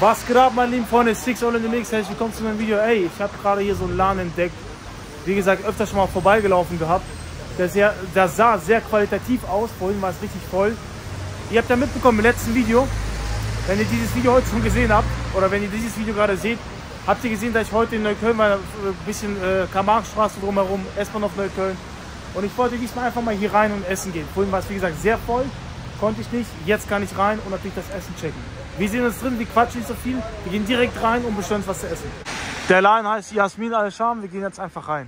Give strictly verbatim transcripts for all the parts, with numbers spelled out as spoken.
Was geht ab, meine lieben Freunde, Six All in the Mix, herzlich willkommen zu meinem Video. Ey, ich habe gerade hier so einen Laden entdeckt, wie gesagt, öfter schon mal vorbeigelaufen gehabt. Der, sehr, der sah sehr qualitativ aus, vorhin war es richtig voll. Ihr habt ja mitbekommen im letzten Video, wenn ihr dieses Video heute schon gesehen habt, oder wenn ihr dieses Video gerade seht, habt ihr gesehen, dass ich heute in Neukölln war, ein bisschen äh, Karl-Marx-Straße drumherum, S-Bahn auf Neukölln. Und ich wollte diesmal einfach mal hier rein und essen gehen. Vorhin war es, wie gesagt, sehr voll, konnte ich nicht, jetzt kann ich rein und natürlich das Essen checken. Wir sehen uns drin, wir quatschen nicht so viel. Wir gehen direkt rein und bestellen uns was zu essen. Der Laden heißt Jasmin Al-Sham. Wir gehen jetzt einfach rein.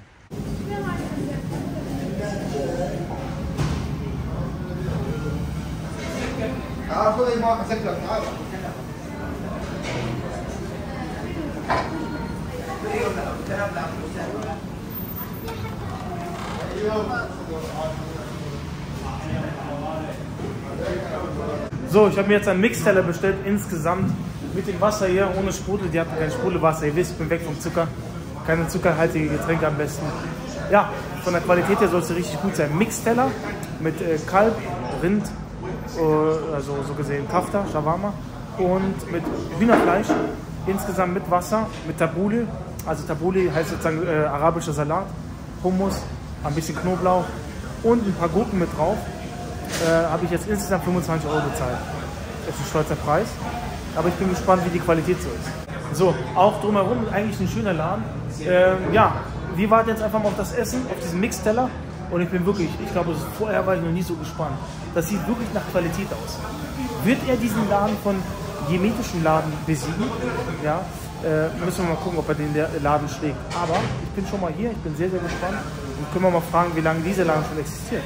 So, ich habe mir jetzt einen Mixteller bestellt, insgesamt mit dem Wasser hier, ohne Sprudel. Die hatten kein Sprudelwasser, ihr wisst, ich bin weg vom Zucker. Keine zuckerhaltige Getränke am besten. Ja, von der Qualität her soll es richtig gut sein. Mixteller mit äh, Kalb, Rind, äh, also so gesehen Kafta, Shawarma und mit Hühnerfleisch. Insgesamt mit Wasser, mit Tabbouleh. Also Tabbouleh heißt sozusagen äh, arabischer Salat, Hummus, ein bisschen Knoblauch und ein paar Gurken mit drauf. Äh, habe ich jetzt insgesamt fünfundzwanzig Euro bezahlt. Das ist ein stolzer Preis, aber ich bin gespannt, wie die Qualität so ist. So, auch drumherum eigentlich ein schöner Laden. Äh, ja, wir warten jetzt einfach mal auf das Essen, auf diesen Mixteller und ich bin wirklich, ich glaube, vorher war ich noch nie so gespannt. Das sieht wirklich nach Qualität aus. Wird er diesen Laden von jemetischen Laden besiegen? Ja, äh, müssen wir mal gucken, ob er den Laden schlägt. Aber ich bin schon mal hier, ich bin sehr, sehr gespannt und können wir mal fragen, wie lange dieser Laden schon existiert.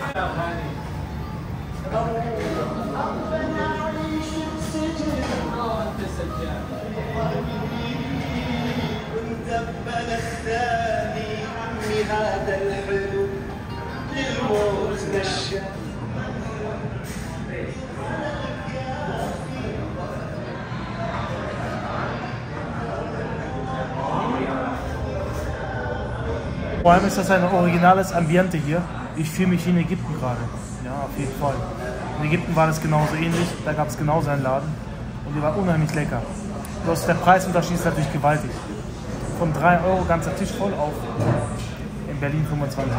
Vor allem ist das ein originales Ambiente hier. Ich fühle mich wie in Ägypten gerade. Ja, auf jeden Fall. In Ägypten war das genauso ähnlich. Da gab es genauso einen Laden. Und die war unheimlich lecker. Bloß der Preisunterschied ist natürlich gewaltig. Von drei Euro ganzer Tisch voll auf in Berlin fünfundzwanzig.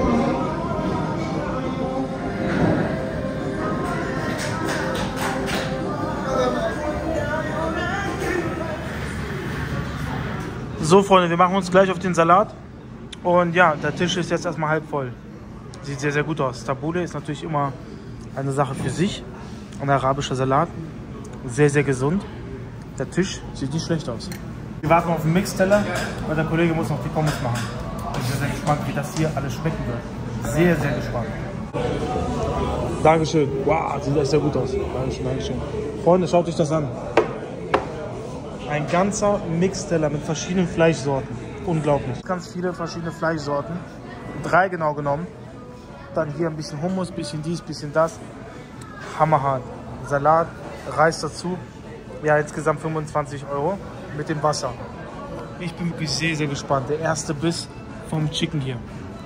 So Freunde, wir machen uns gleich auf den Salat. Und ja, der Tisch ist jetzt erstmal halb voll. Sieht sehr, sehr gut aus. Tabbouleh ist natürlich immer eine Sache für sich. Ein arabischer Salat. Sehr, sehr gesund. Der Tisch sieht nicht schlecht aus. Wir warten auf den Mixteller, weil der Kollege muss noch die Pommes machen. Ich bin sehr, sehr gespannt, wie das hier alles schmecken wird. Sehr, sehr gespannt. Dankeschön. Wow, sieht echt sehr gut aus. Dankeschön, Dankeschön. Freunde, schaut euch das an. Ein ganzer Mixteller mit verschiedenen Fleischsorten. Unglaublich. Ganz viele verschiedene Fleischsorten. Drei genau genommen. Dann hier ein bisschen Hummus, bisschen dies, bisschen das. Hammerhart. Salat, Reis dazu. Ja, insgesamt fünfundzwanzig Euro mit dem Wasser. Ich bin wirklich sehr, sehr gespannt. Der erste Biss vom Chicken hier.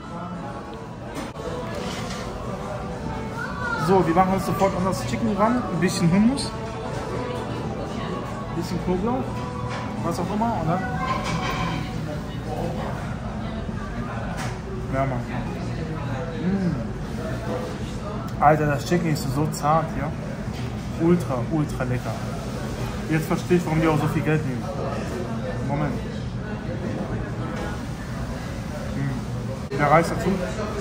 So, wir machen uns sofort an das Chicken ran. Ein bisschen Hummus. Ein bisschen Knoblauch. Was auch immer, oder? Ja, Mann. Mmh. Alter, das Chicken ist so zart, ja. Ultra, ultra lecker. Jetzt verstehe ich, warum die auch so viel Geld nehmen. Moment. Mmh. Der Reis dazu.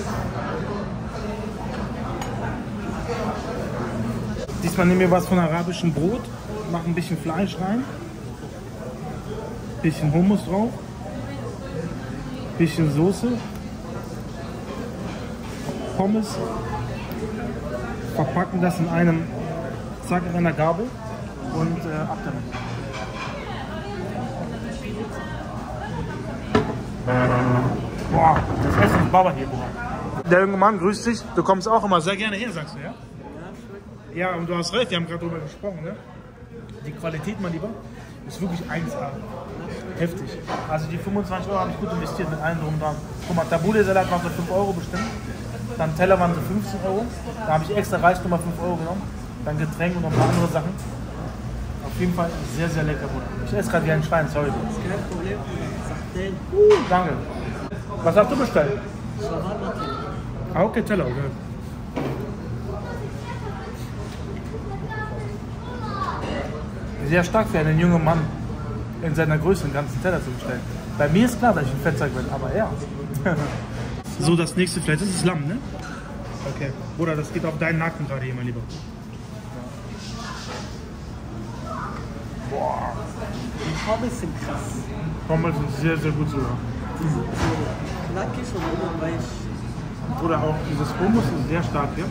Diesmal nehmen wir was von arabischem Brot, machen ein bisschen Fleisch rein, bisschen Hummus drauf, bisschen Soße, Pommes, verpacken das in einem, zack, in einer Gabel und äh, ab damit. Boah, das Essen ist Baba hier. Der junge Mann grüßt dich, du kommst auch immer sehr gerne her, sagst du, ja? Ja, und du hast recht, wir haben gerade darüber gesprochen, ne? Die Qualität, mein Lieber, ist wirklich eins A. Heftig. Also die fünfundzwanzig Euro habe ich gut investiert mit allen drum dran. Guck mal, Tabbouleh-Salat war für fünf Euro bestimmt. Dann Teller waren so fünfzehn Euro. Da habe ich extra Reis nochmal fünf Euro genommen. Dann Getränk und noch ein paar andere Sachen. Auf Auf jeden Fall sehr, sehr lecker, Bruder. Ich esse gerade wie ein Schwein, sorry. Das ist kein Problem. Uh, danke. Was hast du bestellt? Shawarma. Ah, okay, Teller, okay. Sehr stark für einen jungen Mann in seiner Größe einen ganzen Teller zu bestellen. Bei mir ist klar, dass ich ein Fettsack bin, aber er. So, das nächste Fleisch, das ist Lamm, ne? Okay. Bruder, das geht auf deinen Nacken gerade hier, mein Lieber. Boah. Die Pommes sind krass. Pommes sind sehr, sehr gut sogar. Die sind so knackig und immer weich. Oder auch dieses Hummus ist sehr stark hier.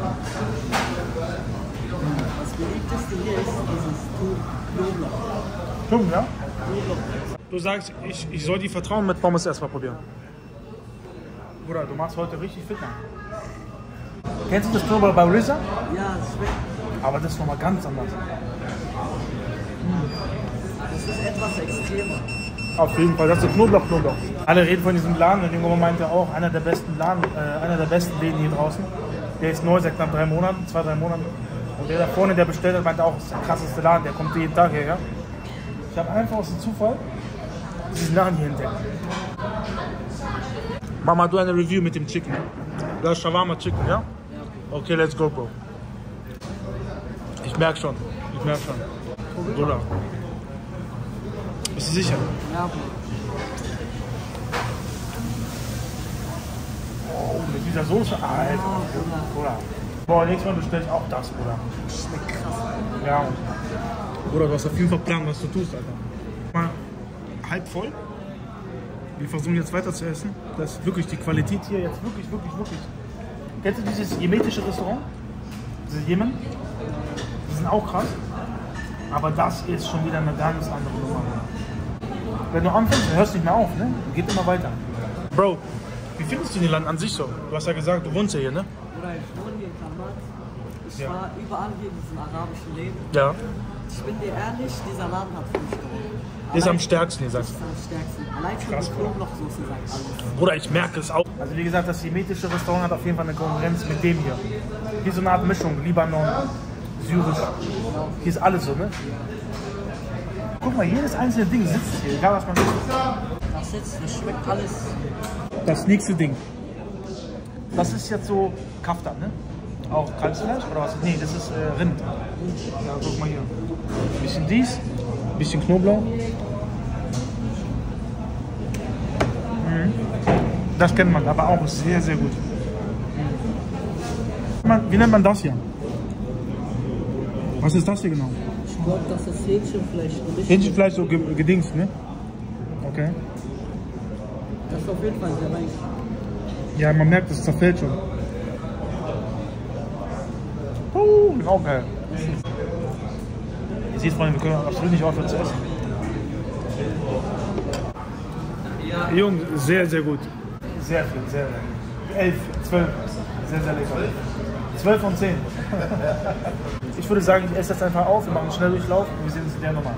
Das beliebteste hier ist dieses Knoblauch. Dumm, ja? Knoblauch. Du sagst, ich, ich soll die vertrauen mit Pommes erstmal probieren. Bruder, du machst heute richtig fit, Mann. Kennst du das Knoblauch bei Rizza? Ja, das schmeckt. Aber das ist nochmal ganz anders. Das ist etwas extremer. Auf jeden Fall, das ist Knoblauch, Knoblauch. Alle reden von diesem Laden und irgendwann meinte auch, einer der besten Laden, äh, einer der besten Läden hier draußen. Der ist neu seit knapp drei Monaten, zwei, drei Monaten. Und der da vorne, der bestellt hat, meinte auch, das ist der krasseste Laden, der kommt jeden Tag hierher. Ich habe einfach aus dem Zufall diesen Laden hier entdeckt. Mach mal du eine Review mit dem Chicken. Du hast Shawarma Chicken, ja? Okay, let's go, Bro. Ich merk schon, ich merk schon. Bruder. Bist du sicher? Ja, Oh, mit dieser Soße, Alter. Bruder. Boah, nächstes Mal bestell ich auch das, Bruder. schmeckt krass. Ja. Bruder, du hast auf jeden Fall Plan, was du tust, Alter. Mal halb voll. Wir versuchen jetzt weiter zu essen. Das ist wirklich die Qualität hier jetzt wirklich, wirklich, wirklich. Kennst du dieses jemetische Restaurant? Diese Jemen? Die sind auch krass. Aber das ist schon wieder eine ganz andere Nummer. Wenn du anfängst, dann hörst du nicht mehr auf, ne? Geht immer weiter. Bro, wie findest du den Land an sich so? Du hast ja gesagt, du wohnst ja hier, ne? Oder ich wohne hier in Kamat. Ich Ja. war überall hier in diesen arabischen Läden. Ja. Ich bin dir ehrlich, dieser Laden hat fünf Sterne. Ist am Allein- stärksten, ihr sagt. Ist am stärksten. Allein schon Krass, die Bruder. Knoblauchsoße sagt alles. Bruder, ich merke es auch. Also wie gesagt, das jemetische Restaurant hat auf jeden Fall eine Konkurrenz mit dem hier. Wie so eine Art Mischung, Libanon, Syrisch. Hier ist alles so, ne? Guck mal, jedes einzelne Ding sitzt hier, egal was man sitzt. Das jetzt, das schmeckt alles. Das nächste Ding. Das ist jetzt so Kaftan, ne? Auch Kalbsfleisch oder was? Nee, das ist äh, Rind. Ja, guck mal hier. Bisschen dies, bisschen Knoblauch. Mhm. Das kennt man, aber auch sehr, sehr gut. Man, wie nennt man das hier? Was ist das hier genau? Ich glaube, das ist Hähnchenfleisch. Hähnchenfleisch so ge- gedingst, ne? Okay. Das ist auf jeden Fall sehr weich. Ja, man merkt, es zerfällt schon. Oh, ist auch geil. Ihr seht, Freunde, wir können absolut nicht aufhören zu essen. Jung, sehr, sehr gut. Sehr viel, sehr, sehr. Elf, zwölf. Sehr, sehr lecker. Zwölf von zehn. Ich würde sagen, ich esse das einfach auf, wir machen einen Schnelldurchlauf und wir sehen uns in der Nummer.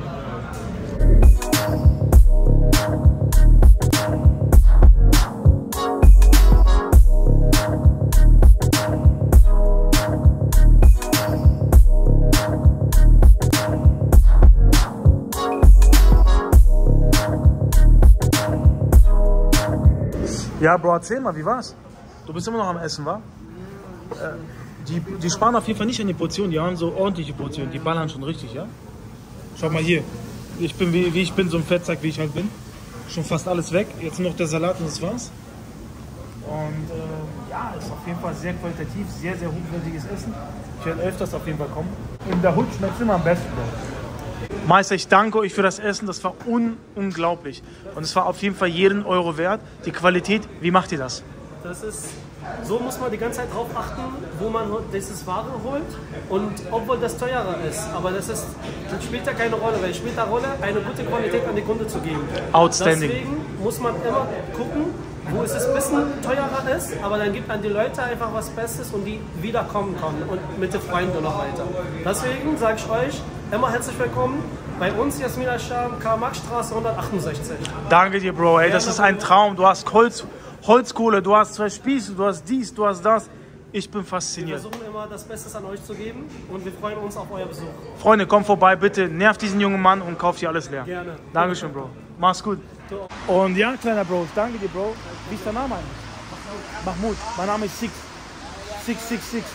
Ja, Bro, erzähl mal, wie war's? Du bist immer noch am Essen, wa? Äh, die, die sparen auf jeden Fall nicht an die Portionen, die haben so ordentliche Portionen, die ballern schon richtig, ja? Schau mal hier, ich bin wie, wie ich bin, so ein Fettsack, wie ich halt bin. Schon fast alles weg, jetzt nur noch der Salat und das war's. Und äh, ja, ist auf jeden Fall sehr qualitativ, sehr, sehr hochwertiges Essen. Ich werde öfters auf jeden Fall kommen. In der Hut schmeckt es immer am besten, Bro. Meister, ich danke euch für das Essen, das war un unglaublich. Und es war auf jeden Fall jeden Euro wert. Die Qualität, wie macht ihr das? Das ist, so muss man die ganze Zeit drauf achten, wo man dieses Ware holt. Und obwohl das teurer ist, aber das, ist, das spielt ja keine Rolle, weil es spielt eine Rolle, eine gute Qualität an die Kunde zu geben. Outstanding. Deswegen muss man immer gucken, wo es ein bisschen teurer ist, aber dann gibt an die Leute einfach was Bestes und die wiederkommen können und mit den Freunden noch weiter. Deswegen sage ich euch, immer herzlich willkommen bei uns, Jasmin Al-Sham, Karl-Marx-Straße hundertachtundsechzig. Danke dir, Bro. Ey, das ist ein Traum. Du hast Holz, Holzkohle, du hast zwei Spieße, du hast dies, du hast das. Ich bin Wir fasziniert. versuchen immer das Beste an euch zu geben und wir freuen uns auf euer Besuch. Freunde, kommt vorbei, bitte. Nervt diesen jungen Mann und kauft hier alles leer. Gerne. Dankeschön, Bro. Mach's gut. Und ja, kleiner Bro, ich danke dir, Bro. Wie ist dein Name eigentlich? Mahmoud. Mein Name ist Six. Six, Six, Six.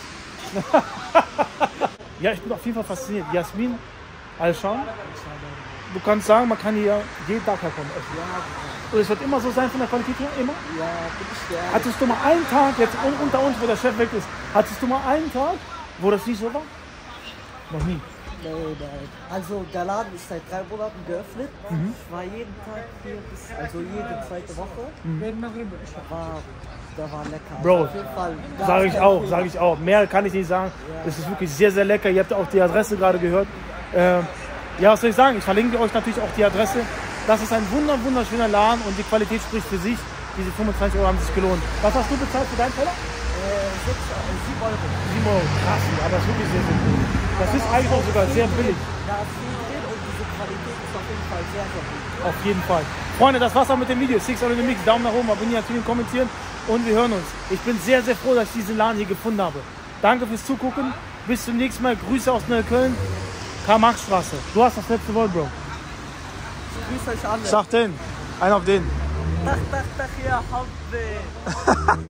Ja, ich bin auf jeden Fall fasziniert. Jasmin Alshan. Du kannst sagen, man kann hier jeden Tag herkommen. Und es wird immer so sein von der Qualität her? Immer? Ja, bitte gerne. Hattest du mal einen Tag, jetzt un unter uns, wo der Chef weg ist, hattest du mal einen Tag, wo das nicht so war? Noch nie. Nein, nein. Also der Laden ist seit drei Monaten geöffnet. Mhm. Ich war jeden Tag hier, bis, also jede zweite Woche. Mhm. War, der war lecker. Bro, also auf jeden Fall. Sage ich auch, sage ich auch. Mehr kann ich nicht sagen. Es ist wirklich sehr, sehr lecker. Ihr habt auch die Adresse gerade gehört. Äh, ja, was soll ich sagen? Ich verlinke euch natürlich auch die Adresse. Das ist ein wunder, wunderschöner Laden und die Qualität spricht für sich. Diese fünfundzwanzig Euro haben sich gelohnt. Was hast du bezahlt für deinen Teller? Äh, sieben Euro. sieben Euro. Krass, aber das ist wirklich sehr, sehr gut. Das ist eigentlich auch sogar sehr billig. Da ist viel drin und diese Qualität ist auf jeden Fall sehr, sehr gut. Auf jeden Fall. Freunde, das war's auch mit dem Video. Six on the Mix, Daumen nach oben, abonnieren, natürlich kommentieren und wir hören uns. Ich bin sehr, sehr froh, dass ich diesen Laden hier gefunden habe. Danke fürs Zugucken. Bis zum nächsten Mal. Grüße aus Neukölln. Karl-Marx-Straße. Du hast das letzte Wort, Bro. Ich grüße euch alle. Sag den. Einen auf den. Tach, tach, tach, ja, Hauptweh.